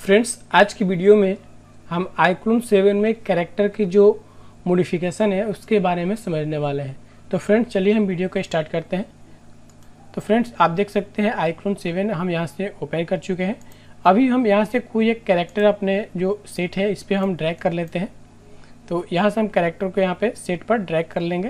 Friends, आज की video में हम iClone 7 में कैरेक्टर की जो मॉडिफिकेशन है उसके बारे में समझने वाले हैं। तो फ्रेंड्स, चलिए हम वीडियो को स्टार्ट करते हैं। तो फ्रेंड्स, आप देख सकते हैं iClone 7 हम यहाँ से ओपन कर चुके हैं। अभी हम यहाँ से कोई एक कैरेक्टर अपने जो सेट है इस पर हम ड्रैग कर लेते हैं। तो यहाँ से हम कैरेक्टर को यहाँ पे सेट पर ड्रैग कर लेंगे।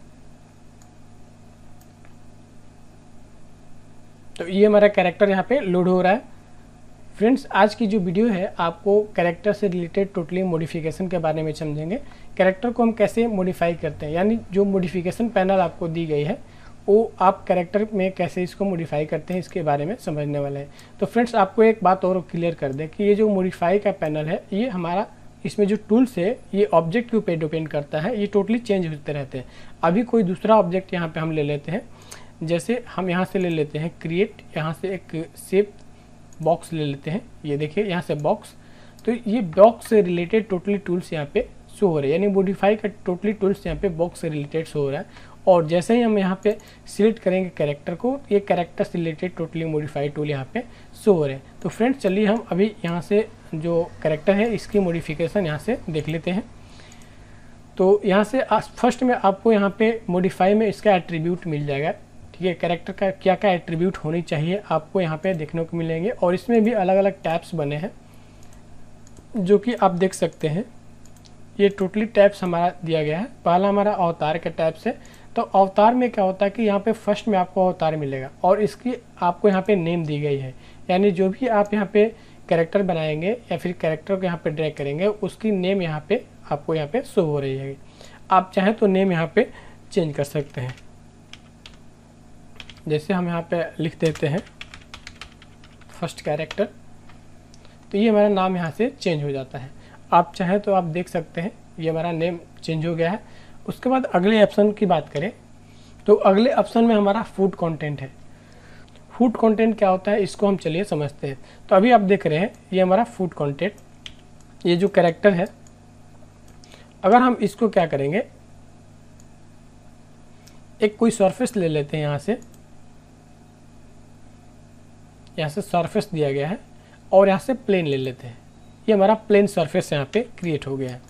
तो ये हमारा कैरेक्टर यहाँ पे लोड हो रहा है। फ्रेंड्स, आज की जो वीडियो है आपको कैरेक्टर से रिलेटेड टोटली मॉडिफिकेशन के बारे में समझेंगे। कैरेक्टर को हम कैसे मॉडिफाई करते हैं, यानी जो मॉडिफिकेशन पैनल आपको दी गई है वो आप कैरेक्टर में कैसे इसको मॉडिफाई करते हैं इसके बारे में समझने वाले हैं। तो फ्रेंड्स, आपको एक बात और क्लियर कर दें कि ये जो मॉडिफाई का पैनल है ये हमारा इसमें जो टूल्स है ये ऑब्जेक्ट के ऊपर डिपेंड करता है। ये टोटली चेंज होते रहते हैं। अभी कोई दूसरा ऑब्जेक्ट यहाँ पे हम ले लेते हैं। जैसे हम यहाँ से ले लेते हैं क्रिएट, यहाँ से एक शेप बॉक्स ले लेते हैं। ये देखिए यहाँ से बॉक्स, तो ये बॉक्स से रिलेटेड टोटली टूल्स यहाँ पे शो हो रहे हैं, यानी मॉडिफाई का टोटली टूल्स यहाँ पे बॉक्स से रिलेटेड शो हो रहा है। और जैसे ही हम यहाँ पे सिलेक्ट करेंगे कैरेक्टर को, ये कैरेक्टर से रिलेटेड टोटली मॉडिफाई टूल यहाँ पे शो हो रहे हैं। तो फ्रेंड्स, चलिए हम अभी यहाँ से जो कैरेक्टर है इसकी मॉडिफिकेशन यहाँ से देख लेते हैं। तो यहाँ से फर्स्ट में आपको यहाँ पे मॉडिफाई में इसका एट्रीब्यूट मिल जाएगा। ठीक है, कैरेक्टर का क्या क्या एट्रीब्यूट होनी चाहिए आपको यहाँ पे देखने को मिलेंगे। और इसमें भी अलग अलग टैब्स बने हैं जो कि आप देख सकते हैं। ये टोटली टैब्स हमारा दिया गया है। पहला हमारा अवतार का टैब्स है। तो अवतार में क्या होता है कि यहाँ पे फर्स्ट में आपको अवतार मिलेगा और इसकी आपको यहाँ पे नेम दी गई है, यानी जो भी आप यहाँ पे कैरेक्टर बनाएंगे या फिर कैरेक्टर को यहाँ पे ड्रैग करेंगे उसकी नेम यहाँ पे आपको यहाँ पे शो हो रही है। आप चाहें तो नेम यहाँ पे चेंज कर सकते हैं। जैसे हम यहाँ पे लिख देते हैं फर्स्ट कैरेक्टर, तो ये हमारा नाम यहाँ से चेंज हो जाता है। आप चाहें तो आप देख सकते हैं ये हमारा नेम चेंज हो गया है। उसके बाद अगले ऑप्शन की बात करें तो अगले ऑप्शन में हमारा फूड कंटेंट है। फूड कंटेंट क्या होता है इसको हम चलिए समझते हैं। तो अभी आप देख रहे हैं ये हमारा फूड कंटेंट, ये जो कैरेक्टर है, अगर हम इसको क्या करेंगे, एक कोई सरफेस ले लेते हैं। यहाँ से सरफेस दिया गया है और यहाँ से प्लेन ले लेते हैं। ये हमारा प्लेन सरफेस यहाँ पे क्रिएट हो गया है।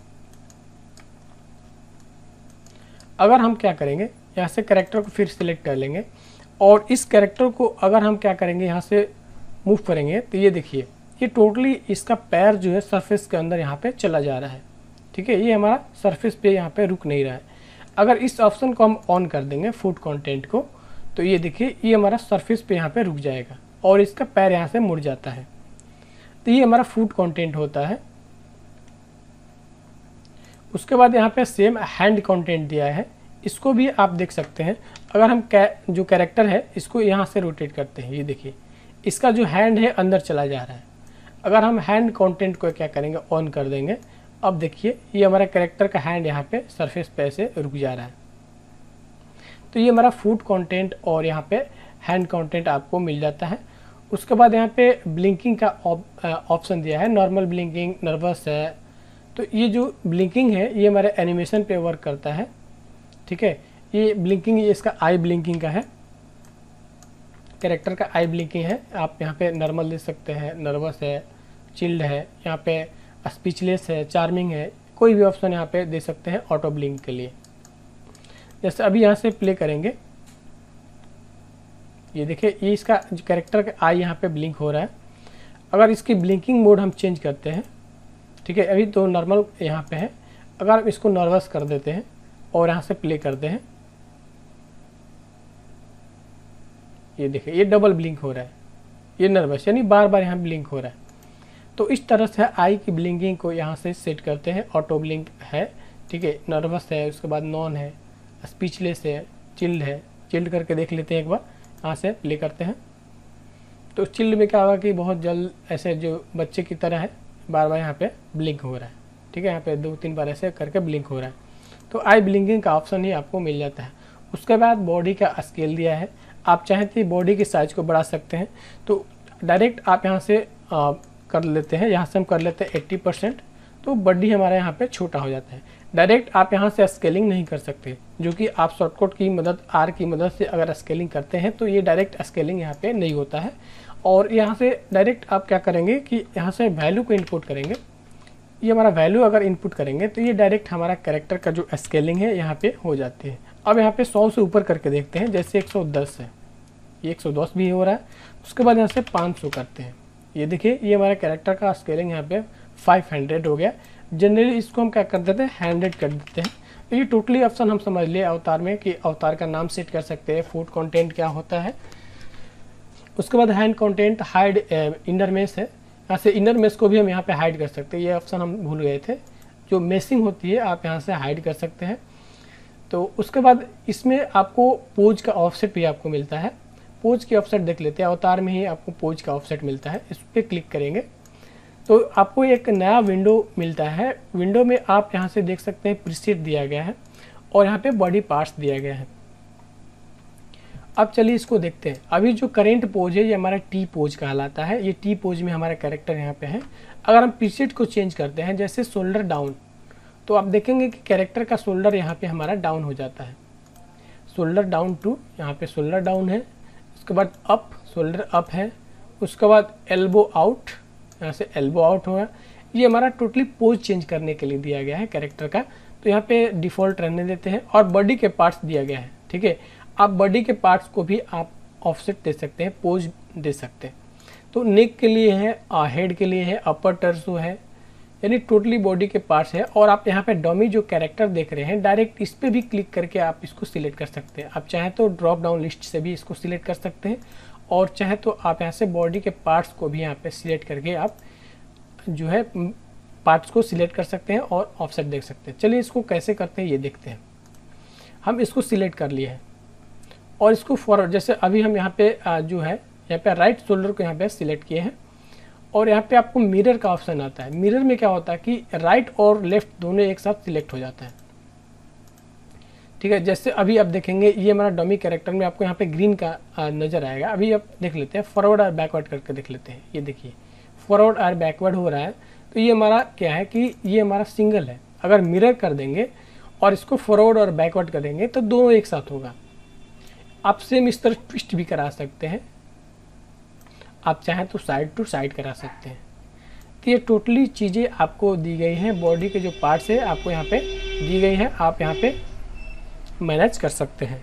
अगर हम क्या करेंगे, यहाँ से कैरेक्टर को फिर सिलेक्ट कर लेंगे और इस कैरेक्टर को अगर हम क्या करेंगे यहाँ से मूव करेंगे तो ये देखिए ये टोटली इसका पैर जो है सरफेस के अंदर यहाँ पे चला जा रहा है। ठीक है, ये हमारा सरफेस पे यहाँ पे रुक नहीं रहा है। अगर इस ऑप्शन को हम ऑन कर देंगे फूड कंटेंट को, तो ये देखिए ये हमारा सरफेस पे यहाँ पे रुक जाएगा और इसका पैर यहाँ से मुड़ जाता है। तो ये हमारा फूड कंटेंट होता है। उसके बाद यहाँ पे सेम हैंड कंटेंट दिया है, इसको भी आप देख सकते हैं। अगर हम जो कैरेक्टर है इसको यहाँ से रोटेट करते हैं, ये देखिए इसका जो हैंड है अंदर चला जा रहा है। अगर हम हैंड कंटेंट को क्या करेंगे, ऑन कर देंगे, अब देखिए ये हमारा कैरेक्टर का हैंड यहाँ पे सरफेस पे ऐसे रुक जा रहा है। तो ये हमारा फूड कंटेंट और यहाँ पे हैंड कंटेंट आपको मिल जाता है। उसके बाद यहाँ पे ब्लिंकिंग का ऑप्शन दिया है, नॉर्मल ब्लिंकिंग, नर्वस है। तो ये जो ब्लिंकिंग है ये हमारे एनिमेशन पे वर्क करता है। ठीक है, ये ब्लिंकिंग, ये इसका आई ब्लिंकिंग का है, कैरेक्टर का आई ब्लिंकिंग है। आप यहाँ पे नॉर्मल दे सकते हैं, नर्वस है, चिल्ड है, यहाँ पे स्पीचलेस है, चार्मिंग है, कोई भी ऑप्शन यहाँ पे दे सकते हैं ऑटो ब्लिंक के लिए। जैसे अभी यहाँ से प्ले करेंगे, ये देखिए ये इसका कैरेक्टर का आई यहाँ पे ब्लिंक हो रहा है। अगर इसकी ब्लिंकिंग मोड हम चेंज करते हैं, ठीक है, अभी तो नॉर्मल यहाँ पे है, अगर हम इसको नर्वस कर देते हैं और यहाँ से प्ले करते हैं, ये देखिए ये डबल ब्लिंक हो रहा है, ये नर्वस यानी बार बार यहाँ ब्लिंक हो रहा है। तो इस तरह से आई की ब्लिंकिंग को यहाँ से सेट करते हैं। ऑटो ब्लिंक है, ठीक है, नर्वस है, उसके बाद नॉन है, स्पीचलेस है, चिल्ड है। चिल्ड करके देख लेते हैं एक बार, यहाँ से प्ले करते हैं। तो चिल्ड में क्या होगा कि बहुत जल्द ऐसे जो बच्चे की तरह है बार बार यहाँ पे ब्लिंक हो रहा है। ठीक है, यहाँ पे 2-3 बार ऐसे करके ब्लिंक हो रहा है। तो आई ब्लिंकिंग का ऑप्शन ही आपको मिल जाता है। उसके बाद बॉडी का स्केल दिया है, आप चाहें तो बॉडी के साइज को बढ़ा सकते हैं। तो डायरेक्ट आप यहाँ से कर लेते हैं, यहाँ से हम कर लेते हैं 80%, तो बॉडी हमारा यहाँ पे छोटा हो जाता है। डायरेक्ट आप यहाँ से स्केलिंग नहीं कर सकते, जो कि आप शॉर्टकट की मदद आर की मदद से अगर स्केलिंग करते हैं तो ये डायरेक्ट स्केलिंग यहाँ पे नहीं होता है। और यहाँ से डायरेक्ट आप क्या करेंगे कि यहाँ से वैल्यू को इनपुट करेंगे, ये हमारा वैल्यू अगर इनपुट करेंगे तो ये डायरेक्ट हमारा कैरेक्टर का जो स्केलिंग है यहाँ पे हो जाती है। अब यहाँ पे 100 से ऊपर करके देखते हैं, जैसे 110 है, ये 110 भी हो रहा है। उसके बाद यहाँ से 500 करते हैं, ये देखिए ये हमारा कैरेक्टर का स्केलिंग यहाँ पे 500 हो गया। जनरली इसको हम क्या कर देते हैं, 100 कर देते हैं। तो ये टोटली ऑप्शन हम समझ लिए अवतार में कि अवतार का नाम सेट कर सकते हैं, फूड कंटेंट क्या होता है। उसके बाद hand content hide inner mesh है, यहाँ से इनर मेश को भी हम यहाँ पे हाइड कर सकते हैं, ये ऑप्शन हम भूल गए थे। जो मेसिंग होती है आप यहाँ से हाइड कर सकते हैं। तो उसके बाद इसमें आपको पोज का ऑफसेट भी आपको मिलता है। पोज की ऑफसेट देख लेते हैं, अवतार में ही आपको पोज का ऑफसेट मिलता है। इस पर क्लिक करेंगे तो आपको एक नया विंडो मिलता है। विंडो में आप यहाँ से देख सकते हैं प्रीसेट दिया गया है और यहाँ पे बॉडी पार्ट्स दिया गया है। अब चलिए इसको देखते हैं। अभी जो करेंट पोज है ये हमारा टी पोज कहलाता है। ये टी पोज में हमारा कैरेक्टर यहाँ पे है। अगर हम प्रीसेट को चेंज करते हैं, जैसे शोल्डर डाउन, तो आप देखेंगे कि कैरेक्टर का शोल्डर यहाँ पे हमारा डाउन हो जाता है। शोल्डर डाउन टू, यहाँ पे शोल्डर डाउन है। उसके बाद अप, शोल्डर अप है। उसके बाद एल्बो आउट, यहाँ से एल्बो आउट होगा। ये हमारा टोटली पोज चेंज करने के लिए दिया गया है कैरेक्टर का। तो यहाँ पे डिफ़ॉल्ट रहने देते हैं। और बॉडी के पार्ट्स दिया गया है, ठीक है। आप बॉडी के पार्ट्स को भी आप ऑफसेट दे सकते हैं, पोज दे सकते हैं। तो नेक के लिए है, हेड के लिए है, अपर टर्सो है, यानी टोटली बॉडी के पार्ट्स है। और आप यहाँ पे डमी जो कैरेक्टर देख रहे हैं, डायरेक्ट इस पर भी क्लिक करके आप इसको सिलेक्ट कर सकते हैं। आप चाहे तो ड्रॉप डाउन लिस्ट से भी इसको सिलेक्ट कर सकते हैं, और चाहे तो आप यहाँ से बॉडी के पार्ट्स को भी यहाँ पे सिलेक्ट करके आप जो है पार्ट्स को सिलेक्ट कर सकते हैं और ऑफसेट देख सकते हैं। चलिए इसको कैसे करते हैं ये देखते हैं। हम इसको सिलेक्ट कर लिए हैं और इसको फॉरवर्ड, जैसे अभी हम यहाँ पे जो है यहाँ पे राइट शोल्डर को यहाँ पे सिलेक्ट किए हैं और यहाँ पे आपको मिरर का ऑप्शन आता है। मिरर में क्या होता है कि राइट और लेफ्ट दोनों एक साथ सिलेक्ट हो जाता है, ठीक है। जैसे अभी आप देखेंगे ये हमारा डमी कैरेक्टर में आपको यहाँ पे ग्रीन का नजर आएगा। अभी आप देख लेते हैं, फॉरवर्ड और बैकवर्ड करके देख लेते हैं। ये देखिए फॉरवर्ड और बैकवर्ड हो रहा है। तो ये हमारा क्या है कि ये हमारा सिंगल है। अगर मिरर कर देंगे और इसको फॉरवर्ड और बैकवर्ड करेंगे तो दोनों एक साथ होगा। आप सेम इस तरह ट्विस्ट भी करा सकते हैं, आप चाहें तो साइड टू साइड करा सकते हैं। तो ये टोटली चीज़ें आपको दी गई हैं। बॉडी के जो पार्ट्स है आपको यहाँ पे दी गई है, आप यहाँ पे मैनेज कर सकते हैं।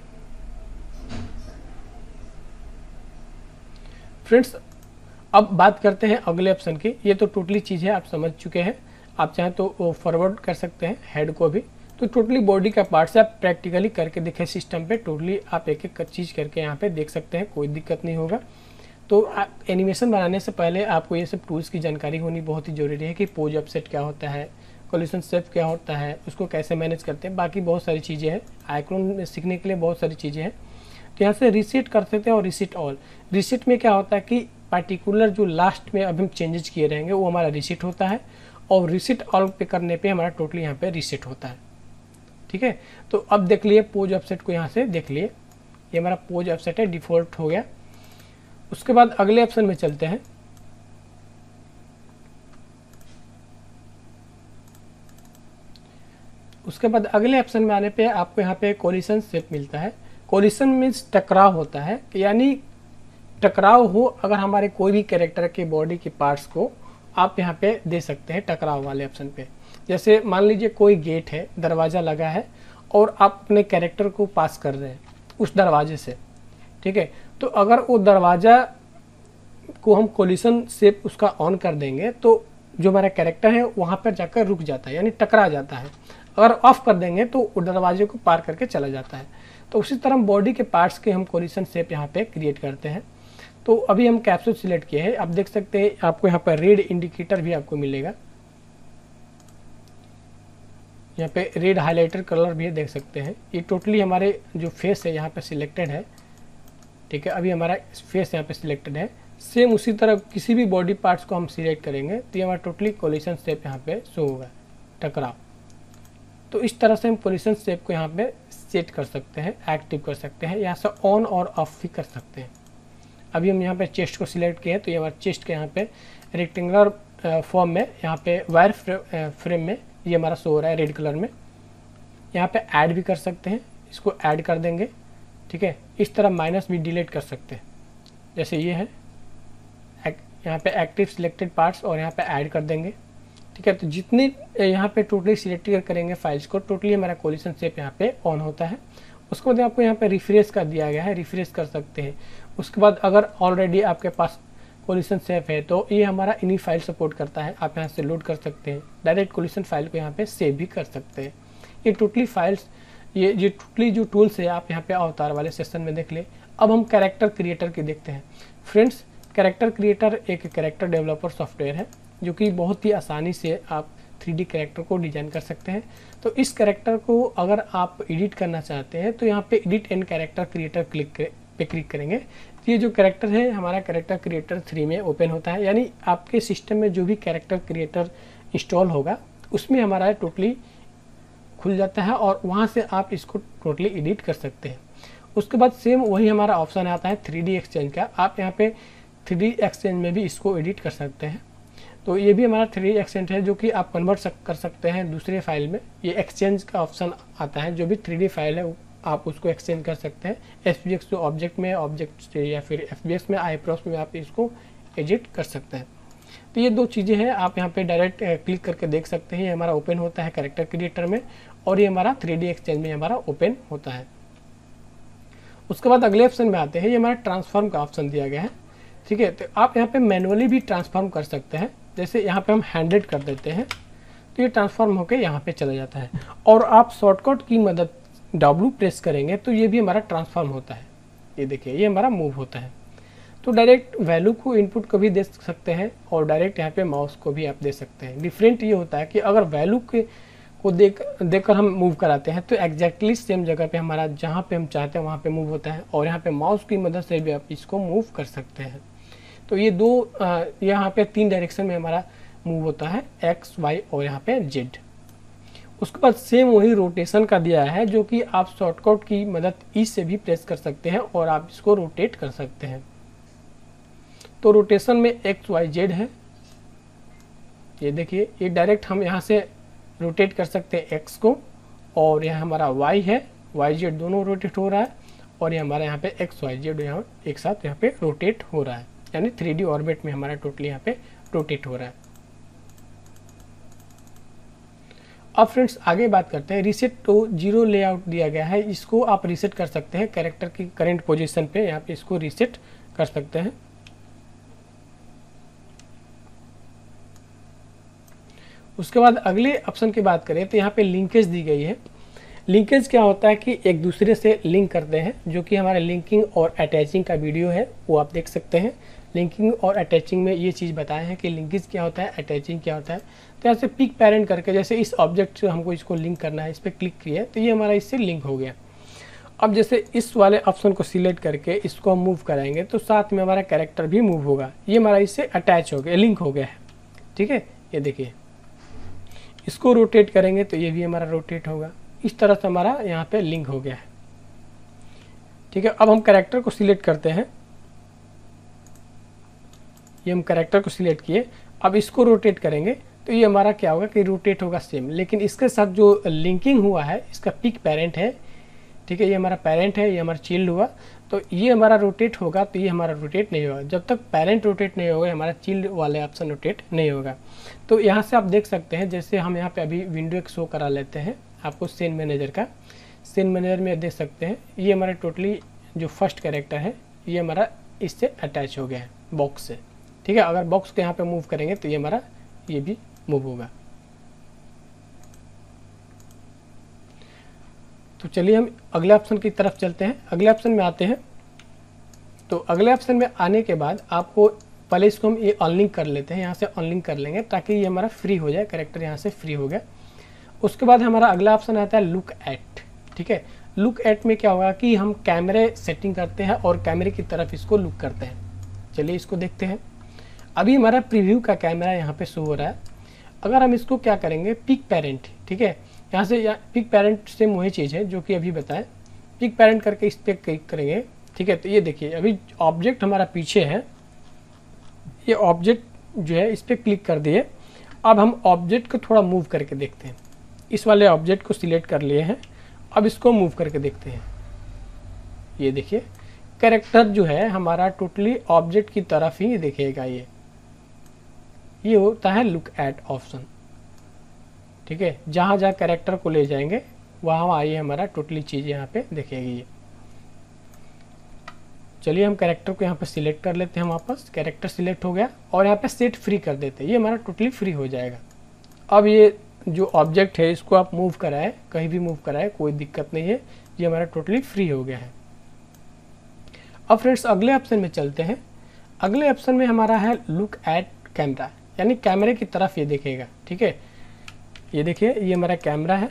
फ्रेंड्स अब बात करते हैं अगले ऑप्शन की। ये तो टोटली चीज़ है, आप समझ चुके हैं। आप चाहें तो फॉरवर्ड कर सकते हैं हेड को भी। तो टोटली बॉडी का पार्ट से आप प्रैक्टिकली करके देखें सिस्टम पे। टोटली आप एक एक चीज़ करके यहाँ पे देख सकते हैं, कोई दिक्कत नहीं होगा। तो एनिमेशन बनाने से पहले आपको ये सब टूल्स की जानकारी होनी बहुत ही ज़रूरी है कि पोज ऑफसेट क्या होता है, कोलिशन शेप क्या होता है, उसको कैसे मैनेज करते हैं। बाकी बहुत सारी चीज़ें हैं, आइकॉन में सीखने के लिए बहुत सारी चीज़ें हैं। तो यहाँ से रीसेट कर सकते हैं और रीसेट ऑल। रीसेट में क्या होता है कि पार्टिकुलर जो लास्ट में अब हम चेंजेस किए रहेंगे वो हमारा रीसेट होता है, और रीसेट ऑल पे करने पे हमारा टोटली यहाँ पे रीसेट होता है, ठीक है। तो अब देख लिए पोज ऑफसेट को, यहाँ से देख लिए ये हमारा पोज ऑफसेट है, डिफ़ॉल्ट हो गया। उसके बाद अगले ऑप्शन में चलते हैं। उसके बाद अगले ऑप्शन में आने पे आपको यहाँ पे कोलिशन शेप मिलता है। कोलिशन मीन्स टकराव होता है, यानी टकराव हो अगर हमारे कोई भी कैरेक्टर के बॉडी के पार्ट्स को आप यहाँ पे दे सकते हैं टकराव वाले ऑप्शन पे। जैसे मान लीजिए कोई गेट है, दरवाज़ा लगा है और आप अपने कैरेक्टर को पास कर रहे हैं उस दरवाजे से, ठीक है। तो अगर वो दरवाज़ा को हम कोलिशन शेप उसका ऑन कर देंगे तो जो हमारा कैरेक्टर है वहाँ पर जाकर रुक जाता है, यानी टकरा जाता है। अगर ऑफ कर देंगे तो वो दरवाजे को पार करके चला जाता है। तो उसी तरह बॉडी के पार्ट्स के हम कोलिशन शेप यहाँ पे क्रिएट करते हैं। तो अभी हम कैप्सूल सिलेक्ट किए हैं, आप देख सकते हैं आपको यहाँ पर रेड इंडिकेटर भी आपको मिलेगा। यहाँ पे रेड हाइलाइटर कलर भी देख सकते हैं। ये टोटली हमारे जो फेस है यहाँ पे सिलेक्टेड है, ठीक है। अभी हमारा फेस यहाँ पे सिलेक्टेड है। सेम उसी तरह किसी भी बॉडी पार्ट्स को हम सिलेक्ट करेंगे तो ये हमारा टोटली कोलिशन शेप यहाँ पे शो होगा, टकराव। तो इस तरह से हम कोलिशन शेप को यहाँ पे सेट कर सकते हैं, एक्टिव कर सकते हैं। यहाँ से ऑन और ऑफ भी कर सकते हैं। अभी हम यहाँ पे चेस्ट को सिलेक्ट किए तो ये हमारा चेस्ट के यहाँ पे रेक्टेंगुलर फॉर्म में यहाँ पे वायर फ्रेम में ये हमारा शो हो रहा है रेड कलर में। यहाँ पे ऐड भी कर सकते हैं, इसको ऐड कर देंगे। ठीक है, इस तरह माइनस भी डिलीट कर सकते हैं, जैसे ये है यहाँ पे एक्टिव सिलेक्टेड पार्ट्स और यहाँ पे ऐड कर देंगे। ठीक है, तो जितने यहाँ पे टोटली सिलेक्ट करेंगे फाइल्स को, टोटली हमारा कोलिशन शेप यहाँ पे ऑन होता है। उसके बाद आपको यहाँ पे रिफ्रेश कर दिया गया है, रिफ्रेश कर सकते हैं। उसके बाद अगर ऑलरेडी आपके पास कोलिशन शेप है तो ये हमारा इन्हीं फाइल सपोर्ट करता है, आप यहाँ से लोड कर सकते हैं, डायरेक्ट कोलिशन फाइल को यहाँ पे सेव भी कर सकते हैं। ये टोटली फाइल्स, ये टोटली जो टूल्स है आप यहाँ पे अवतार वाले सेशन में देख ले। अब हम कैरेक्टर क्रिएटर की देखते हैं। फ्रेंड्स, कैरेक्टर क्रिएटर एक कैरेक्टर डेवलपर सॉफ्टवेयर है जो कि बहुत ही आसानी से आप 3D कैरेक्टर को डिजाइन कर सकते हैं। तो इस कैरेक्टर को अगर आप एडिट करना चाहते हैं तो यहाँ पे edit and character creator click करेंगे। तो ये जो कैरेक्टर है हमारा कैरेक्टर क्रिएटर 3 में ओपन होता है, यानी आपके सिस्टम में जो भी कैरेक्टर क्रिएटर इंस्टॉल होगा उसमें हमारा टोटली खुल जाता है और वहाँ से आप इसको टोटली एडिट कर सकते हैं। उसके बाद सेम वही हमारा ऑप्शन आता है 3D एक्सचेंज का, आप यहाँ पे 3D एक्सचेंज में भी इसको एडिट कर सकते हैं। तो ये भी हमारा 3D एक्सचेंज है जो कि आप कन्वर्ट कर सकते हैं दूसरे फाइल में। ये एक्सचेंज का ऑप्शन आता है, जो भी 3D फाइल है आप उसको एक्सचेंज कर सकते हैं। SVX जो ऑब्जेक्ट में, ऑब्जेक्ट से या फिर FBX में, iProps में आप इसको एडिट कर सकते हैं। तो ये दो चीज़ें हैं, आप यहाँ पे डायरेक्ट क्लिक करके देख सकते हैं। ये हमारा ओपन होता है कैरेक्टर क्रिएटर में और ये हमारा 3D एक्सचेंज में हमारा ओपन होता है। उसके बाद अगले ऑप्शन में आते हैं, ये हमारा ट्रांसफॉर्म का ऑप्शन दिया गया है। ठीक है, तो आप यहाँ पे मैनुअली भी ट्रांसफॉर्म कर सकते हैं। जैसे यहाँ पे हम 100 कर देते हैं तो ये ट्रांसफॉर्म होकर यहाँ पे चला जाता है। और आप शॉर्टकट की मदद W प्रेस करेंगे तो ये भी हमारा ट्रांसफॉर्म होता है। ये देखिए, ये हमारा मूव होता है। तो डायरेक्ट वैल्यू को इनपुट को भी दे सकते हैं और डायरेक्ट यहाँ पे माउस को भी आप दे सकते हैं। डिफरेंट ये होता है कि अगर वैल्यू को देकर हम मूव कराते हैं तो एग्जैक्टली सेम जगह पे हमारा जहाँ पे हम चाहते हैं वहाँ पे मूव होता है, और यहाँ पे माउस की मदद से भी आप इसको मूव कर सकते हैं। तो ये यहाँ पे 3 डायरेक्शन में हमारा मूव होता है, X, Y और यहाँ पे Z। उसके बाद सेम वही रोटेशन का दिया है जो कि आप शॉर्टकट की मदद ई से भी प्रेस कर सकते हैं और आप इसको रोटेट कर सकते हैं। तो रोटेशन में X, Y, Z है। ये देखिए, ये डायरेक्ट हम यहाँ से रोटेट कर सकते हैं X को, और यहाँ हमारा Y है, Y, Z दोनों रोटेट हो रहा है, और ये हमारा यहाँ पे X, Y, Z यहाँ एक साथ यहाँ पे रोटेट हो रहा है, यानी 3D ऑर्बिट में हमारा टोटली यहाँ पे रोटेट हो रहा है। अब फ्रेंड्स आगे बात करते हैं रीसेट। तो 0 लेआउट दिया गया है, इसको आप रीसेट कर सकते हैं कैरेक्टर की करंट पोजीशन पे, यहाँ पे इसको रीसेट कर सकते हैं। उसके बाद अगले ऑप्शन की बात करें तो यहाँ पे लिंकेज दी गई है। लिंकेज क्या होता है कि एक दूसरे से लिंक करते हैं, जो कि हमारे लिंकिंग और अटैचिंग का वीडियो है वो आप देख सकते हैं। लिंकिंग और अटैचिंग में ये चीज़ बताया है कि लिंकेज क्या होता है, अटैचिंग क्या होता है। तो यहाँ से पिक पेरेंट करके, जैसे इस ऑब्जेक्ट से हमको इसको लिंक करना है, इस पर क्लिक किया तो ये हमारा इससे लिंक हो गया। अब जैसे इस वाले ऑप्शन को सिलेक्ट करके इसको हम मूव कराएंगे तो साथ में हमारा कैरेक्टर भी मूव होगा, ये हमारा इससे अटैच हो गया, लिंक हो गया है। ठीक है, ये देखिए, इसको रोटेट करेंगे तो ये भी हमारा रोटेट होगा। इस तरह से हमारा यहाँ पे लिंक हो गया है। ठीक है, अब हम कैरेक्टर को सिलेक्ट करते हैं। ये हम कैरेक्टर को सिलेक्ट किए, अब इसको रोटेट करेंगे तो ये हमारा क्या होगा कि रोटेट होगा सेम, लेकिन इसके साथ जो लिंकिंग हुआ है इसका पिक पेरेंट है। ठीक है, ये हमारा पेरेंट है, ये हमारा चिल्ड हुआ, तो ये हमारा रोटेट होगा, तो ये हमारा रोटेट नहीं होगा। जब तक पेरेंट रोटेट नहीं होगा हमारा चिल्ड वाले ऑप्शन रोटेट नहीं होगा। तो यहाँ से आप देख सकते हैं, जैसे हम यहाँ पे अभी विंडो एक शो करा लेते हैं आपको सीन मैनेजर का। सीन मैनेजर में देख सकते हैं ये हमारा टोटली जो फर्स्ट कैरेक्टर है ये हमारा इससे अटैच हो गया है बॉक्स से। ठीक है, अगर बॉक्स को यहाँ पे मूव करेंगे तो ये हमारा ये भी मूव होगा। तो चलिए हम अगले ऑप्शन की तरफ चलते हैं। अगले ऑप्शन में आते हैं। तो अगले ऑप्शन में आने के बाद आपको पहले इसको हम ये अनलिंक कर लेते हैं, यहाँ से अनलिंक कर लेंगे ताकि ये हमारा फ्री हो जाए, कैरेक्टर यहाँ से फ्री हो गया। उसके बाद हमारा अगला ऑप्शन आता है लुक एट। ठीक है, लुक एट में क्या होगा कि हम कैमरे सेटिंग करते हैं और कैमरे की तरफ इसको लुक करते हैं। चलिए इसको देखते हैं। अभी हमारा प्रीव्यू का कैमरा यहाँ पे शो हो रहा है। अगर हम इसको क्या करेंगे, पिक पेरेंट, ठीक है, यहाँ से पिक पेरेंट से वही चीज़ है जो कि अभी बताएं। पिक पेरेंट करके इस पर क्लिक करेंगे। ठीक है, तो ये देखिए अभी ऑब्जेक्ट हमारा पीछे है, ये ऑब्जेक्ट जो है इस पर क्लिक कर दिए। अब हम ऑब्जेक्ट को थोड़ा मूव करके देखते हैं। इस वाले ऑब्जेक्ट को सिलेक्ट कर लिए हैं। अब इसको मूव करके देखते हैं। ये देखिए कैरेक्टर जो है हमारा टोटली ऑब्जेक्ट की तरफ ही दिखेगा। ये होता है लुक एट ऑप्शन। ठीक है, जहाँ जहाँ कैरेक्टर को ले जाएंगे वहाँ ये हमारा टोटली चीज़ यहाँ पे दिखेगी। ये चलिए हम कैरेक्टर को यहाँ पे सिलेक्ट कर लेते हैं। वापस कैरेक्टर सिलेक्ट हो गया और यहाँ पे सेट फ्री कर देते हैं। ये हमारा टोटली फ्री हो जाएगा। अब ये जो ऑब्जेक्ट है इसको आप मूव कराएं, कहीं भी मूव कराएं, कोई दिक्कत नहीं है। ये हमारा टोटली फ्री हो गया है। अब फ्रेंड्स अगले ऑप्शन में चलते हैं। अगले ऑप्शन में हमारा है लुक एट कैमरा, यानी कैमरे की तरफ ये देखेगा। ठीक है, ये देखिए ये हमारा कैमरा है।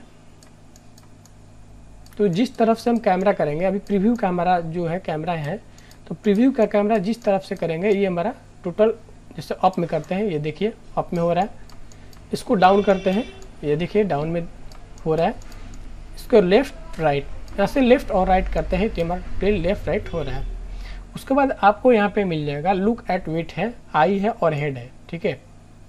तो जिस तरफ से हम कैमरा करेंगे, अभी प्रीव्यू का हमारा जो है कैमरा है, तो प्रीव्यू का कैमरा जिस तरफ से करेंगे ये हमारा टोटल, जैसे अप में करते हैं, ये देखिए अप में हो रहा है। इसको डाउन करते हैं, ये देखिए डाउन में हो रहा है। इसको लेफ्ट राइट, यहाँ से लेफ्ट और राइट करते हैं तो हमारा लेफ्ट राइट हो रहा है। उसके बाद आपको यहाँ पे मिल जाएगा लुक एट वेट है, आई है और हेड है। ठीक है,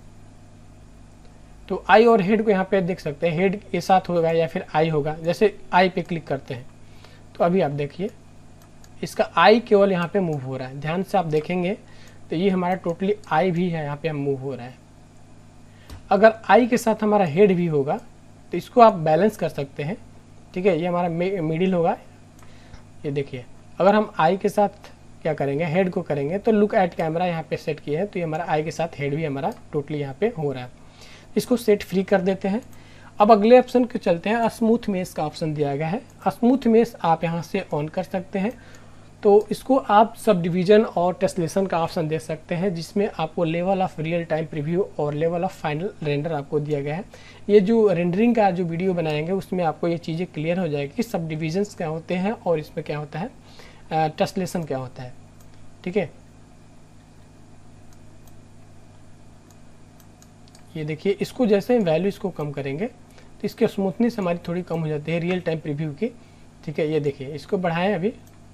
तो आई और हेड को यहाँ पे देख सकते हैं। हेड के साथ होगा या फिर आई होगा। जैसे आई पे क्लिक करते हैं तो अभी आप देखिए इसका आई केवल यहाँ पे मूव हो रहा है। ध्यान से आप देखेंगे तो ये हमारा टोटली आई भी है, यहाँ पे हम मूव हो रहा है। अगर आई के साथ हमारा हेड भी होगा तो इसको आप बैलेंस कर सकते हैं। ठीक है, ये हमारा मिडिल होगा। ये देखिए अगर हम आई के साथ क्या करेंगे, हेड को करेंगे, तो लुक एट कैमरा यहाँ पे सेट किया है तो ये हमारा आई के साथ हेड भी हमारा टोटली यहाँ पे हो रहा है। इसको सेट फ्री कर देते हैं। अब अगले ऑप्शन को चलते हैं। स्मूथ मेश का ऑप्शन दिया गया है। स्मूथ मेश आप यहाँ से ऑन कर सकते हैं। तो इसको आप सब डिवीजन और टेस्लेशन का ऑप्शन दे सकते हैं, जिसमें आपको level of real time preview और लेवल ऑफ फाइनल रेंडर आपको दिया गया है। ये जो रेंडरिंग का जो वीडियो बनाएंगे उसमें आपको ये चीज़ें क्लियर हो जाएगी कि सब डिविजन्स क्या होते हैं और इसमें क्या होता है, टेस्लेशन क्या होता है। ठीक है, ये देखिए इसको जैसे वैल्यू इसको कम करेंगे तो इसकी स्मूथनेस हमारी थोड़ी कम हो जाती है रियल टाइम प्रीव्यू की। ठीक है, ये देखिए इसको बढ़ाएं अभी,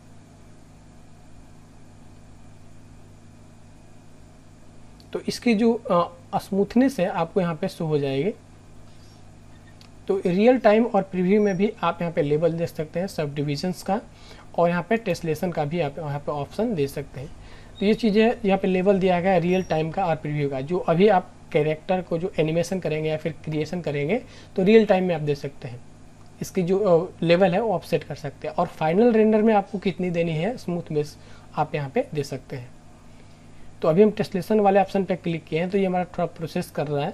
तो इसकी जो स्मूथनेस है आपको यहाँ पे शो हो जाएगी। तो रियल टाइम और प्रीव्यू में भी आप यहाँ पे लेबल दे सकते हैं सब डिविजन्स का, और यहाँ पे टेस्लेशन का भी आप यहाँ पे ऑप्शन दे सकते हैं। तो ये चीज़ें यहाँ पे लेबल दिया गया है रियल टाइम का और प्रीव्यू का। जो अभी आप कैरेक्टर को जो एनिमेशन करेंगे या फिर क्रिएशन करेंगे तो रियल टाइम में आप दे सकते हैं। इसकी जो लेवल है वो आप सेट कर सकते हैं। और फाइनल रेंडर में आपको कितनी देनी है स्मूथ मेश आप यहाँ पे दे सकते हैं। तो अभी हम टेस्लेशन वाले ऑप्शन पे क्लिक किए हैं तो ये हमारा थोड़ा प्रोसेस कर रहा है।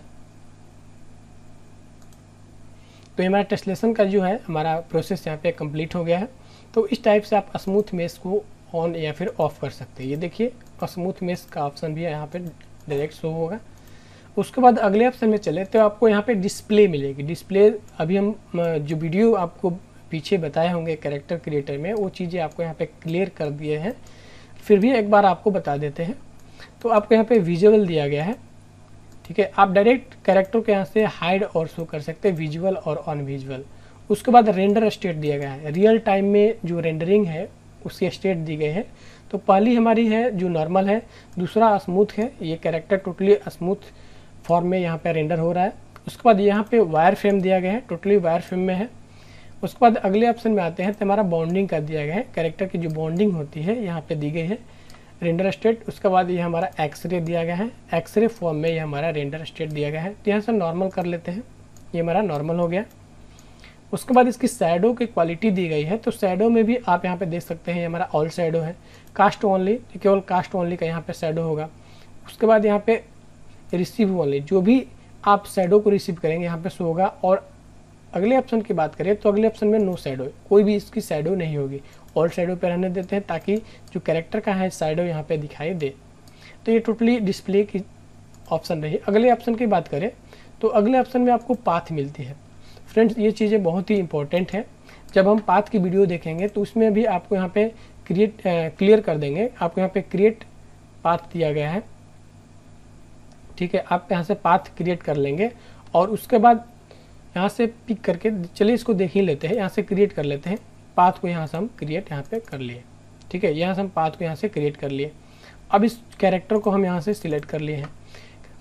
तो ये हमारा टेस्लेशन का जो है हमारा प्रोसेस यहाँ पे कंप्लीट हो गया है। तो इस टाइप से आप स्मूथ मेश को ऑन या फिर ऑफ कर सकते हैं। ये देखिए स्मूथ मेश का ऑप्शन भी यहाँ पे डायरेक्ट शो होगा। उसके बाद अगले ऑप्शन में चले तो आपको यहाँ पे डिस्प्ले मिलेगी। डिस्प्ले अभी हम जो वीडियो आपको पीछे बताए होंगे कैरेक्टर क्रिएटर में वो चीज़ें आपको यहाँ पे क्लियर कर दिए हैं, फिर भी एक बार आपको बता देते हैं। तो आपको यहाँ पे विजुअल दिया गया है। ठीक है, आप डायरेक्ट कैरेक्टर के यहाँ से हाइड और शो कर सकते हैं विजुअल और ऑन विजुअल। उसके बाद रेंडर स्टेट दिया गया है। रियल टाइम में जो रेंडरिंग है उसकी स्टेट दी गई है। तो पहली हमारी है जो नॉर्मल है, दूसरा स्मूथ है। ये कैरेक्टर टोटली स्मूथ फॉर्म में यहाँ पे रेंडर हो रहा है। उसके बाद यहाँ पे वायर फ्रेम दिया गया है, टोटली वायर फ्रेम में है। उसके बाद अगले ऑप्शन में आते हैं तो हमारा बॉन्डिंग का दिया गया है। कैरेक्टर की जो बॉन्डिंग होती है यहाँ पे दी गई है रेंडर स्टेट। उसके बाद ये हमारा एक्सरे दिया गया है, एक्सरे फॉर्म में ये हमारा रेंडर स्टेट दिया गया है। तो यहाँ से नॉर्मल कर लेते हैं, ये हमारा नॉर्मल हो गया। उसके बाद इसकी शैडो की क्वालिटी दी गई है। तो शैडो में भी आप यहाँ पे देख सकते हैं ये हमारा ऑल शैडो है, कास्ट ओनली, केवल कास्ट ओनली का यहाँ पे शैडो होगा। उसके बाद यहाँ पे रिसीव ओनली, जो भी आप शैडो को रिसीव करेंगे यहाँ पे शो होगा। और अगले ऑप्शन की बात करें तो अगले ऑप्शन में नो शैडो, कोई भी इसकी शैडो नहीं होगी। ऑल शैडो पे रहने देते हैं ताकि जो कैरेक्टर का है शैडो यहाँ पे दिखाई दे। तो ये टोटली डिस्प्ले की ऑप्शन रही। अगले ऑप्शन की बात करें तो अगले ऑप्शन में आपको पाथ मिलती है। फ्रेंड्स ये चीज़ें बहुत ही इंपॉर्टेंट है। जब हम पाथ की वीडियो देखेंगे तो उसमें भी आपको यहाँ पे क्लियर कर देंगे। आपको यहाँ पे क्रिएट पाथ दिया गया है। ठीक है, आप यहाँ से पाथ क्रिएट कर लेंगे और उसके बाद यहाँ से पिक करके, चलिए इसको देख ही लेते हैं। यहाँ से क्रिएट कर लेते हैं पाथ को, यहाँ से हम क्रिएट यहाँ पे कर लिए। ठीक है, यहाँ से हम पाथ को यहाँ से क्रिएट कर लिए। अब इस कैरेक्टर को हम यहाँ से सिलेक्ट कर लिए हैं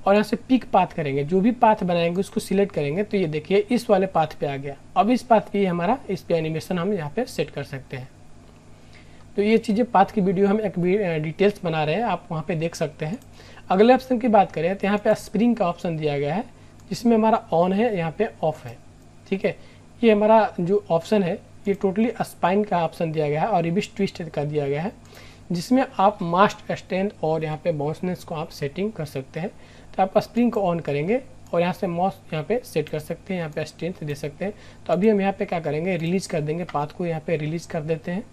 और यहाँ से पिक पाथ करेंगे, जो भी पाथ बनाएंगे उसको सिलेक्ट करेंगे। तो ये देखिए इस वाले पाथ पे आ गया। अब इस पाथ पे हमारा इस पे एनिमेशन हम यहाँ पे सेट कर सकते हैं। तो ये चीज़ें पाथ की वीडियो हम एक डिटेल्स बना रहे हैं, आप वहाँ पे देख सकते हैं। अगले ऑप्शन की बात करें तो यहाँ पे स्प्रिंग का ऑप्शन दिया गया है, जिसमें हमारा ऑन है, यहाँ पे ऑफ है। ठीक है, ये हमारा जो ऑप्शन है ये टोटली स्पाइन का ऑप्शन दिया गया है और रिबिस ट्विस्ट का दिया गया है, जिसमें आप मास्ट स्ट्रेंथ और यहाँ पे बाउंसनेस को आप सेटिंग कर सकते हैं। तो आप स्प्रिंग को ऑन करेंगे और यहाँ से माउस यहाँ पे सेट कर सकते हैं, यहाँ पे स्ट्रेंथ दे सकते हैं। तो अभी हम यहाँ पे क्या करेंगे, रिलीज कर देंगे, पाथ को यहाँ पे रिलीज कर देते हैं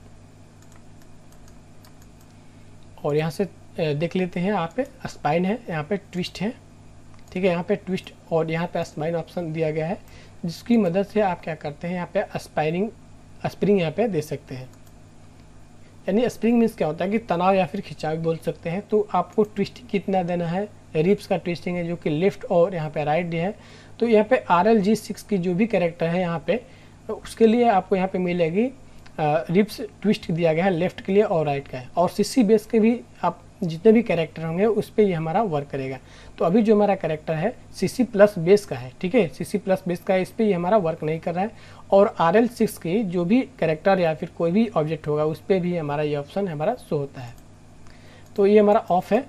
और यहाँ से देख लेते हैं। यहाँ पे स्पाइन है, यहाँ पे ट्विस्ट है। ठीक है, यहाँ पे ट्विस्ट और यहाँ पे स्पाइन ऑप्शन दिया गया है, जिसकी मदद से आप क्या करते हैं, यहाँ पे स्प्रिंग यहाँ पे दे सकते हैं। यानी स्प्रिंग मीन्स क्या होता है कि तनाव या फिर खिंचाव बोल सकते हैं। तो आपको ट्विस्टिंग कितना देना है, रिब्स का ट्विस्टिंग है जो कि लेफ्ट और यहाँ पे राइट है। तो यहाँ पे RLG6 की जो भी कैरेक्टर है यहाँ पे, तो उसके लिए आपको यहाँ पे मिलेगी रिब्स ट्विस्ट दिया गया है लेफ्ट के लिए और राइट का है। और CC बेस के भी आप जितने भी कैरेक्टर होंगे उस पर ये हमारा वर्क करेगा। तो अभी जो हमारा कैरेक्टर है CC प्लस बेस का है। ठीक है, CC प्लस बेस का है, इस पर ये हमारा वर्क नहीं कर रहा है। और RL6 की जो भी कैरेक्टर या फिर कोई भी ऑब्जेक्ट होगा उस पर भी हमारा ये ऑप्शन हमारा शो होता है। तो ये हमारा ऑफ है।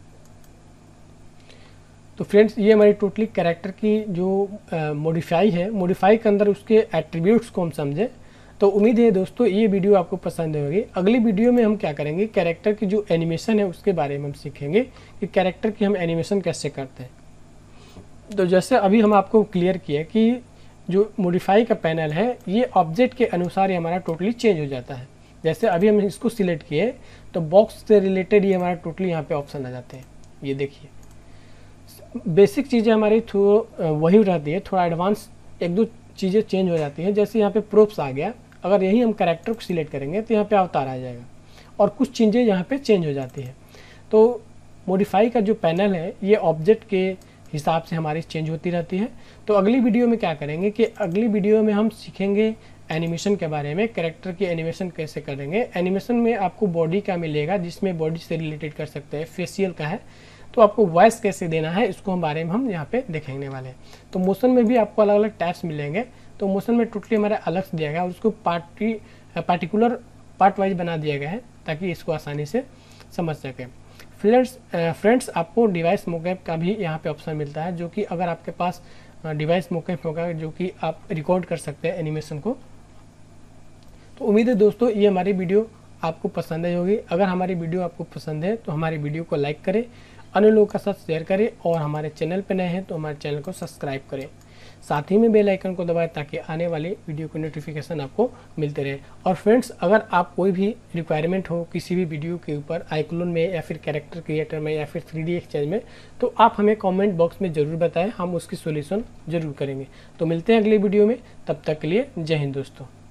तो फ्रेंड्स, ये हमारी टोटली कैरेक्टर की जो मॉडिफाई है, मॉडिफाई के अंदर उसके एट्रीब्यूट्स को हम समझे। तो उम्मीद है दोस्तों ये वीडियो आपको पसंद होगी। अगली वीडियो में हम क्या करेंगे, कैरेक्टर की जो एनिमेशन है उसके बारे में हम सीखेंगे कि कैरेक्टर की हम एनिमेशन कैसे करते हैं। तो जैसे अभी हम आपको क्लियर किया कि जो मॉडिफाई का पैनल है ये ऑब्जेक्ट के अनुसार ही हमारा टोटली चेंज हो जाता है। जैसे अभी हम इसको सिलेक्ट किए तो बॉक्स से रिलेटेड ही हमारा टोटली यहाँ पे ऑप्शन आ जाते हैं। ये देखिए बेसिक चीज़ें हमारी वही रहती है, थोड़ा एडवांस एक दो चीज़ें चेंज हो जाती हैं। जैसे यहाँ पे प्रोप्स आ गया, अगर यही हम कैरेक्टर को सिलेक्ट करेंगे तो यहाँ पे अवतार आ जाएगा और कुछ चीज़ें यहाँ पे चेंज हो जाती हैं। तो मॉडिफाई का जो पैनल है ये ऑब्जेक्ट के हिसाब से हमारी चेंज होती रहती है। तो अगली वीडियो में क्या करेंगे कि अगली वीडियो में हम सीखेंगे एनिमेशन के बारे में, कैरेक्टर की एनिमेशन कैसे करेंगे। एनिमेशन में आपको बॉडी का मिलेगा, जिसमें बॉडी से रिलेटेड कर सकते हैं, फेशियल का है। तो आपको वॉइस कैसे देना है इसको हम बारे में हम यहाँ पे देखेंगे वाले हैं। तो मोशन में भी आपको अलग अलग टाइप्स मिलेंगे। तो मोशन में टोटली हमारा अलग से दिया गया है, उसको पार्टिकुलर पार्ट वाइज बना दिया गया है ताकि इसको आसानी से समझ सकें। फ्रेंड्स आपको डिवाइस मोकैप का भी यहाँ पे ऑप्शन मिलता है, जो कि अगर आपके पास डिवाइस मोकैप होगा जो कि आप रिकॉर्ड कर सकते हैं एनिमेशन को। तो उम्मीद है दोस्तों ये हमारी वीडियो आपको पसंद आई होगी। अगर हमारी वीडियो आपको पसंद है तो हमारी वीडियो को लाइक करें, अन्य लोगों के साथ शेयर करें और हमारे चैनल पर नए हैं तो हमारे चैनल को सब्सक्राइब करें। साथ ही में बेल आइकन को दबाएं ताकि आने वाली वीडियो की नोटिफिकेशन आपको मिलते रहे। और फ्रेंड्स अगर आप कोई भी रिक्वायरमेंट हो किसी भी वीडियो के ऊपर आइक्लोन में या फिर कैरेक्टर क्रिएटर में या फिर 3D एक्सचेंज में, तो आप हमें कमेंट बॉक्स में ज़रूर बताएं, हम उसकी सॉल्यूशन ज़रूर करेंगे। तो मिलते हैं अगले वीडियो में, तब तक के लिए जय हिंद दोस्तों।